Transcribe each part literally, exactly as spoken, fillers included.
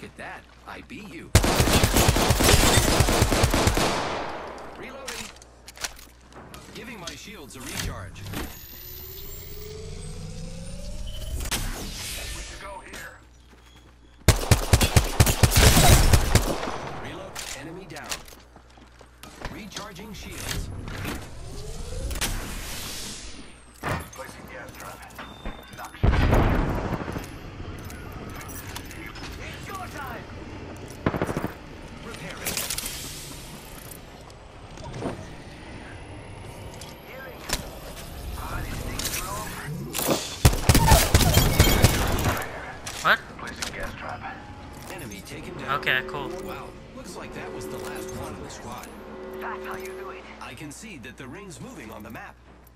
Look at that. I beat you. Reloading. Giving my shields a recharge. We should go here. Reload. Enemy down. Recharging shields. Placing gas trap. Knock. It's your time. Repairing. Healing. Ah, this thing's low. What? Placing gas trap. Enemy taken down. Okay, cool. Wow, looks like that was the last one in the squad. That's how you do it. I can see that the ring's moving on the map.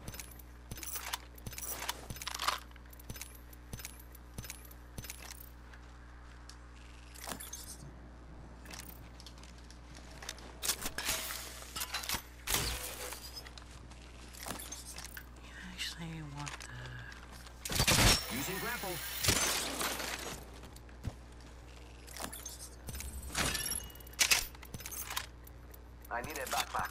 Actually, want the Using grapple. I need a backpack.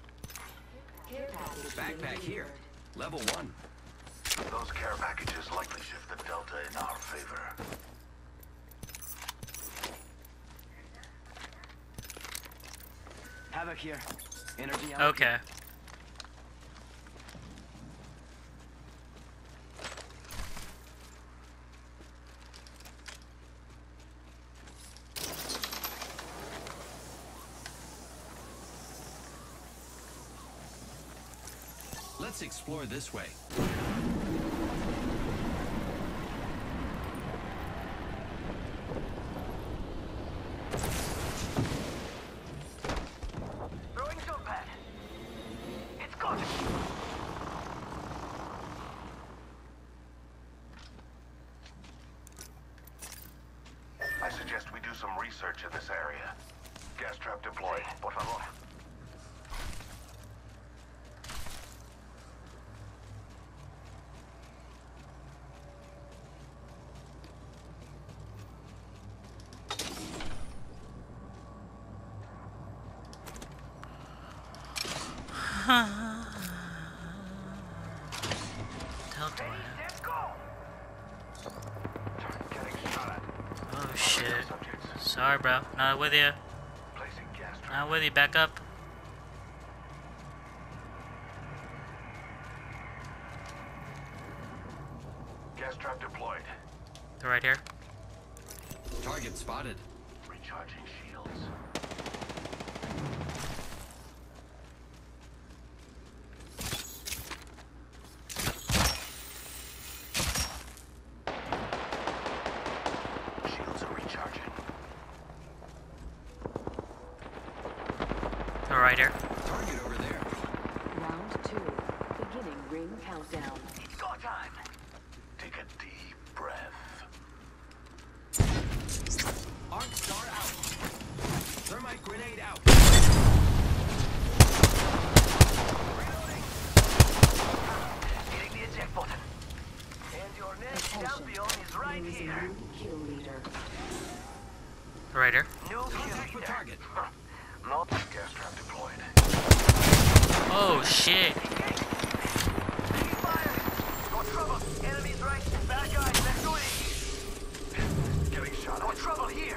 Backpack here. Level one. Those care packages likely shift the delta in our favor. Havoc here. Energy out. okay. Let's explore this way. Throwing jump pad. It's got it. I suggest we do some research in this area. Gas trap deployed. Por favor. Delta. Let's go. Getting shot at. Oh shit. Subjects. Sorry, bro. Not with you. Placing gas trap. Not with you. Back up. Gas trap deployed. They're right here. Target spotted. Recharging shields. Shields are recharging. They're right here. Target over there. Round two. Beginning ring countdown. It's go time. Take a deep breath. Arc star out. Thermite grenade out. Reloading. Hitting the eject button. And your next Attention. champion is right There is a here. new kill leader. They're right here. New Contact kill with leader. target. Not Gas trap deployed. Oh shit. taking fire. No trouble. Enemies right. Bad guys. Let's do it. Getting shot No at. trouble here.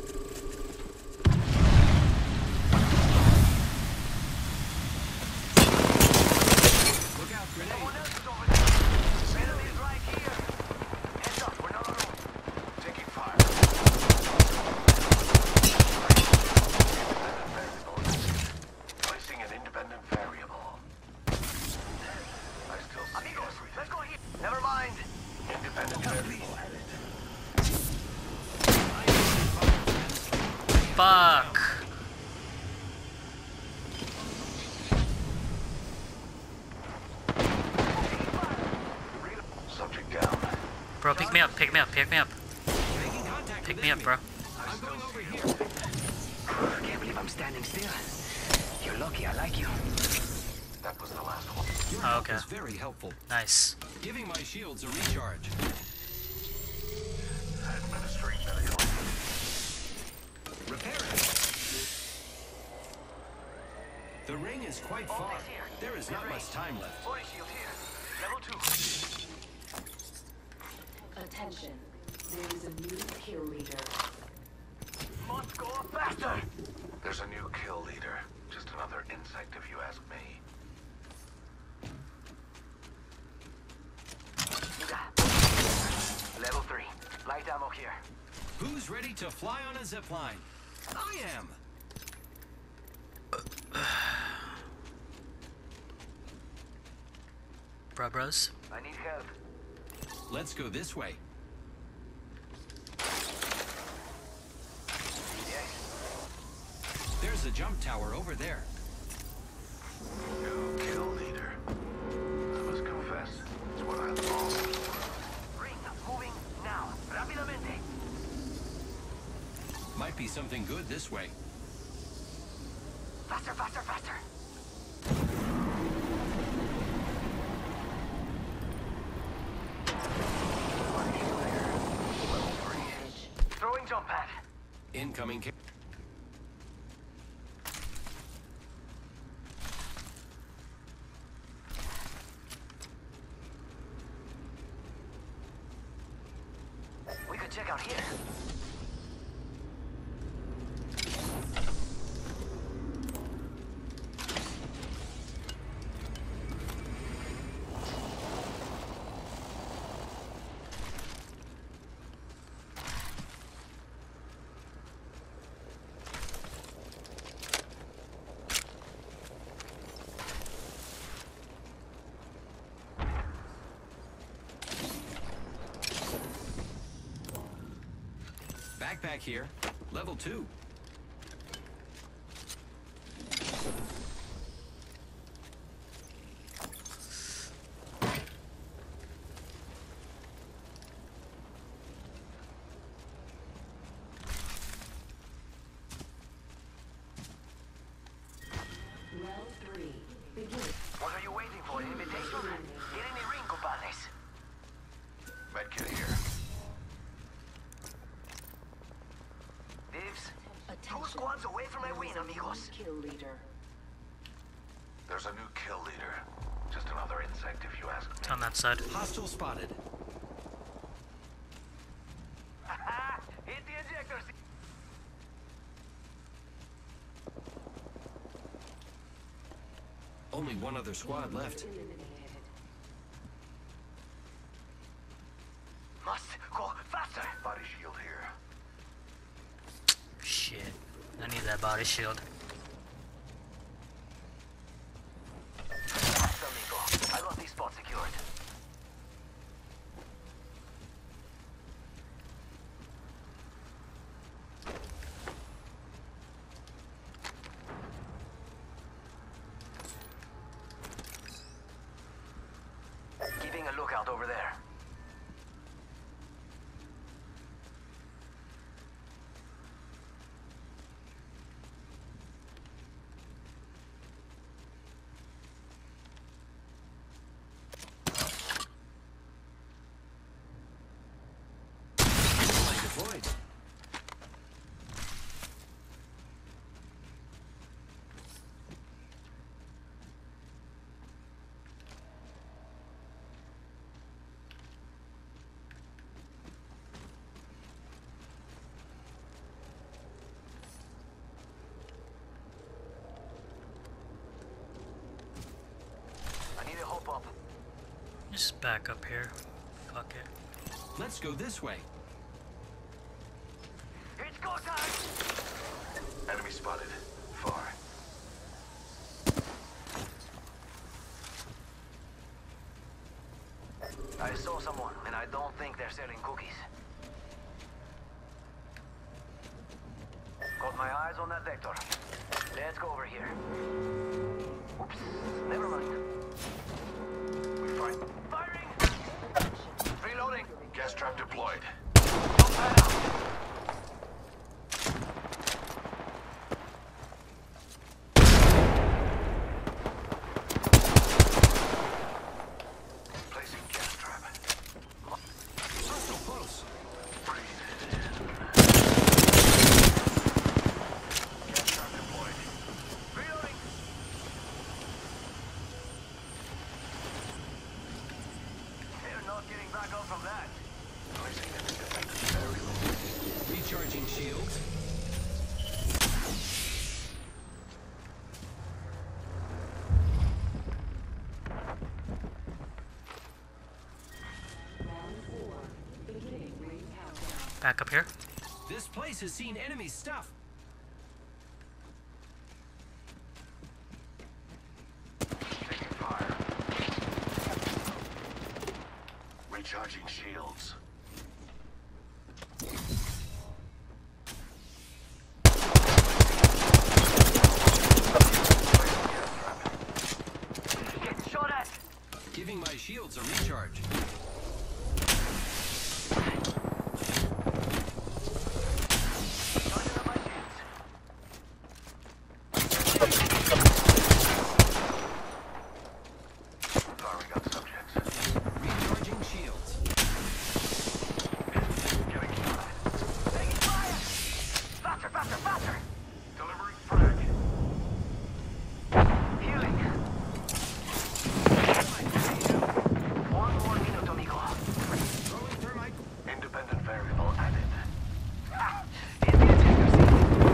Look out, Someone grenade. else is over there. Enemies right here. Heads up. We're not alone. Taking fire. Placing an independent variable. I still see Amigos, everything. let's go here. Never mind. Independent variable added. Fuck. Subject down. Bro, pick me up. Pick me up. Pick me up. Making contact Pick with me up, enemy. bro. I'm going over here. Can't believe I'm standing still. You're lucky I like you. That was the last one. Your Oh, help okay. is very helpful. Nice. Giving my shields a recharge. Administering medical. is quite far. Optics here. There is not much time left. Body shield here. Level two. Attention. There is a new kill leader. Must go faster. There's a new kill leader. Just another insect if you ask me. Level three. Light ammo here. Who's ready to fly on a zip line? I am. Bruh bros. I need help. Let's go this way. Yes. There's a jump tower over there. New kill leader. I must confess, it's what I always wanted. Ring moving now. Rápidamente. Might be something good this way. Faster, faster, faster. Throwing jump pad. Incoming ca- We could check out here. Backpack here. Level two. Well three. Begin. What are you waiting for? An invitation? Get in the ring, compadres. Medkit here. Divs. Two Attention. squads away from my win, There is a new amigos. kill leader. There's a new kill leader. Just another insect if you ask me. It's on that side. Hostile spotted. Hit the ejector seat. Only one other squad left. Eliminated. Must go faster. Body shield here. Shit. I need that body shield. Faster, amigo. I got this spot secured. Keeping a lookout over there. Light deployed. I need a hop up. Just back up here. Fuck it. Let's go this way. It's go time! Enemy spotted. Far. I saw someone, and I don't think they're selling cookies. Got my eyes on that vector. Let's go over here. Oops, never mind. We find Firing! Reloading! gas trap deployed. Jump pad out! Placing gas trap. Hostile close. Gas trap deployed. Reloading! shields. Back up here. This place has seen enemy stuff. Taking fire. Recharging shields. Get shot at. Giving my shields a recharge. Charging up my shields. Firing on subjects. Recharging shields. Getting shot. Taking fire. Faster, faster, faster. Delivering frag. Healing. One more minute, amigo. Throwing thermite. Independent variable added. Ah, it's the attacker seat.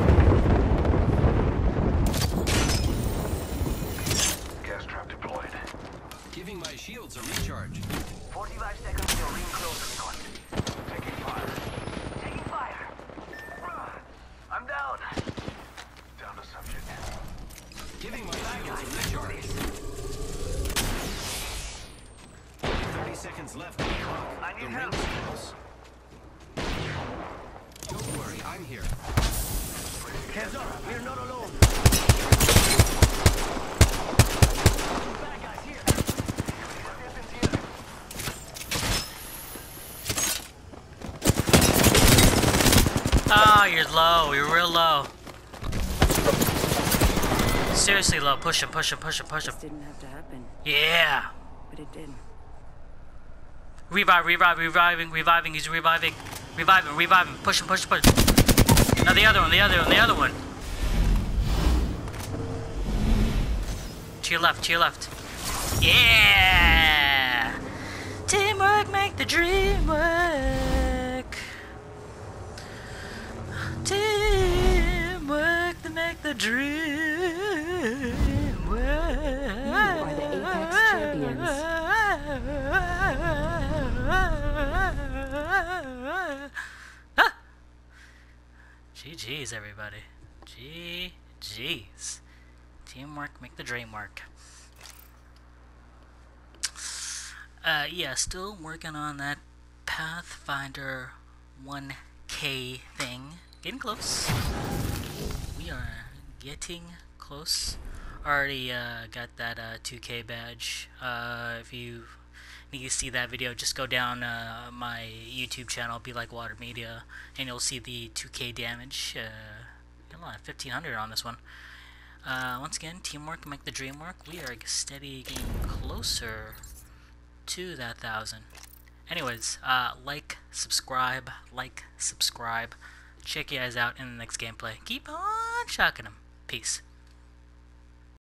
Gas trap deployed. Giving my shields a recharge. forty-five seconds till ring close, recon. Taking fire. Taking fire. I'm down. Down to subject. Giving my shields a recharge. thirty seconds left on the clock. I need The help. ring's close. Don't worry, I'm here. Heads up, we're not alone. Bad guys here. Weapons here. Ah, you're low. You're real low. Seriously low. Push him, push him, push him, push him. This didn't have to happen, Yeah. but it did. Revive, revive, reviving, reviving. He's reviving. Revive him, revive him. Push him, push him, push him. Now the other one, the other one, the other one. To your left, to your left. Yeah! Teamwork make the dream work. Teamwork to make the dream work. You are the Apex champions. Ah! G G's, everybody. G G's. Teamwork make the dream work. Uh, yeah, still working on that Pathfinder one K thing. Getting close. We are getting close. Already uh, got that uh, two K badge. Uh, if you need to see that video, just go down uh, my YouTube channel, Be Like Water Media, and you'll see the two K damage. Uh, a lot, fifteen hundred on this one. Uh, once again, teamwork make the dream work. We are steady getting closer to that thousand. Anyways, uh, like, subscribe, like, subscribe. Check you guys out in the next gameplay. Keep on shocking them. Peace.